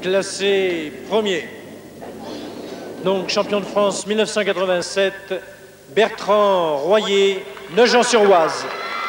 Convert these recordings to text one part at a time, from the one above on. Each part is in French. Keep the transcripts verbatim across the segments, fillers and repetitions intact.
Classé premier. Donc champion de France mille neuf cent quatre-vingt-sept, Bertrand Royer, Nogent-sur-Oise.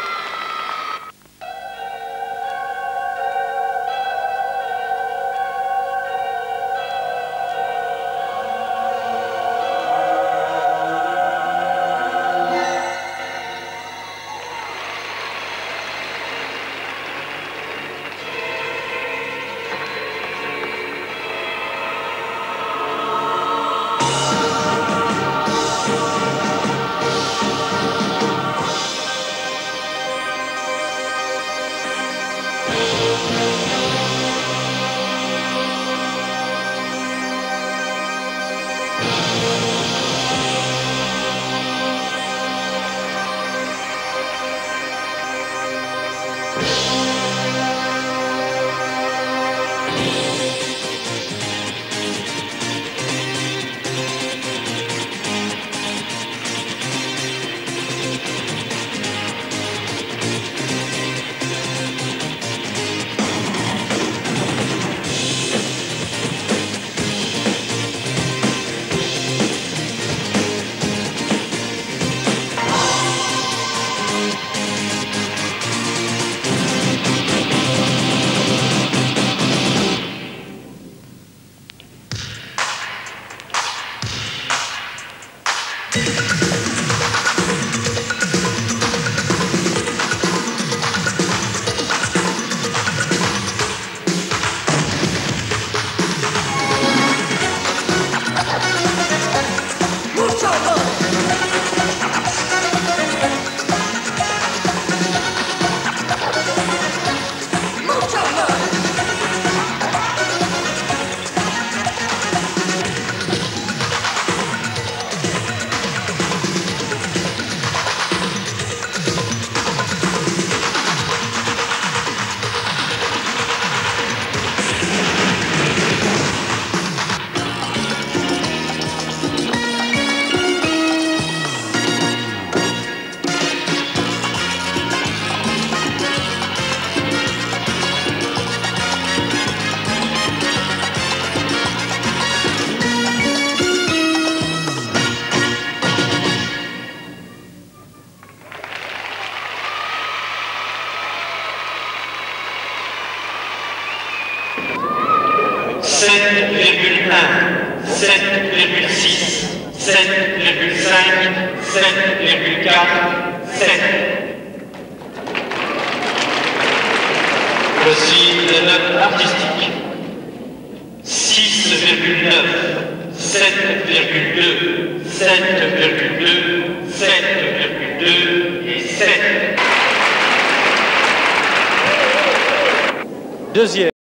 sept virgule un, sept virgule six, sept virgule cinq, sept virgule quatre, sept. Voici les notes artistiques. six virgule neuf, sept virgule deux, sept virgule deux, sept virgule deux et sept. Deuxième.